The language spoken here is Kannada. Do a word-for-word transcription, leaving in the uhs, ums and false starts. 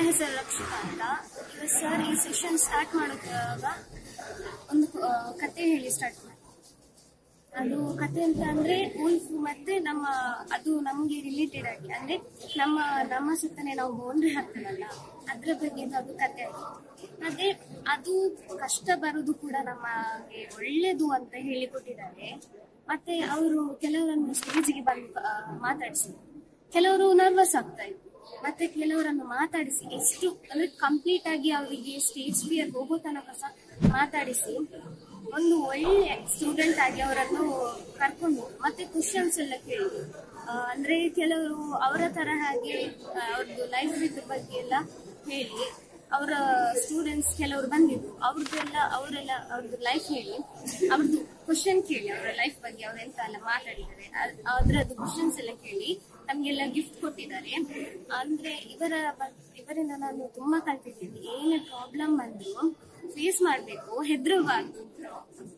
ಹೆಸರು ರಕ್ಷಿತಾ ಅಂತ. ಇವತ್ತು ಸರ್ ಈ ಸೆಷನ್ ಸ್ಟಾರ್ಟ್ ಮಾಡುವಾಗ ಒಂದು ಕತೆ ಹೇಳಿ ಸ್ಟಾರ್ಟ್ ಮಾಡಿ. ಅದು ಕತೆ ಅಂತ ಅಂದ್ರೆ ಉಲ್ಫ್ ಮತ್ತೆ ನಮ್ಮ ಅದು ನಮ್ಗೆ ರಿಲೇಟೆಡ್ ಆಗಿ ಅಂದ್ರೆ ನಮ್ಮ ನಮ್ಮ ಸುತ್ತನೇ ನಾವು ಬೌಂಡ್ರಿ ಹಾಕ್ತೇವಲ್ಲ ಅದ್ರ ಬಗ್ಗೆ ಅದು ಕತೆ ಆಗಿ ಅದೇ ಅದು ಕಷ್ಟ ಬರುದು ಕೂಡ ನಮಗೆ ಒಳ್ಳೇದು ಅಂತ ಹೇಳಿಕೊಟ್ಟಿದ್ದಾರೆ. ಮತ್ತೆ ಅವರು ಕೆಲವರನ್ನು ಸ್ಟೇಜ್ಗೆ ಬಂದು ಮಾತಾಡಿಸಿ ಕೆಲವರು ನರ್ವಸ್ ಆಗ್ತಾ ಇದ್ರು. ಮತ್ತೆ ಕೆಲವರನ್ನು ಮಾತಾಡಿಸಿ ಎಷ್ಟು ಅಂದ್ರೆ ಕಂಪ್ಲೀಟ್ ಆಗಿ ಅವರಿಗೆ ಸ್ಟೇಜ್ ಫಿಯರ್ ಹೋಗೋ ತನಕ ಸಹ ಮಾತಾಡಿಸಿ ಒಂದು ಒಳ್ಳೆ ಸ್ಟೂಡೆಂಟ್ ಆಗಿ ಅವರನ್ನು ಕರ್ಕೊಂಡು ಮತ್ತೆ ಕ್ವಶನ್ಸ್ ಎಲ್ಲ ಕೇಳಿ ಅಂದ್ರೆ ಕೆಲವರು ಅವರ ತರ ಹಾಗೆ ಅವ್ರದ್ದು ಲೈಫ್ ಬಗ್ಗೆ ಎಲ್ಲ ಹೇಳಿ ಅವರ ಸ್ಟೂಡೆಂಟ್ಸ್ ಕೆಲವರು ಬಂದಿದ್ರು ಅವ್ರದ್ದೆಲ್ಲ ಅವರೆಲ್ಲ ಅವ್ರದ್ದು ಲೈಫ್ ಹೇಳಿ ಅವ್ರದ್ದು ಕ್ವಶನ್ ಕೇಳಿ ಅವರ ಲೈಫ್ ಬಗ್ಗೆ ಅವರೆಂತ ಎಲ್ಲ ಮಾತಾಡಿದ್ದಾರೆ ಅದ್ರದ್ದು ಕ್ವಶನ್ಸ್ ಎಲ್ಲ ಕೇಳಿ ನಮ್ಗೆಲ್ಲ ಗಿಫ್ಟ್ ಕೊಟ್ಟಿದ್ದಾರೆ. ಅಂದ್ರೆ ಇವರ ಇವರಿಂದ ನಾನು ತುಂಬಾ ಕಲ್ತಿದ್ದೀನಿ. ಏನೇ ಪ್ರಾಬ್ಲಮ್ ಬಂದ್ರು ಫೇಸ್ ಮಾಡ್ಬೇಕು, ಹೆದರಬಾರ್ದು.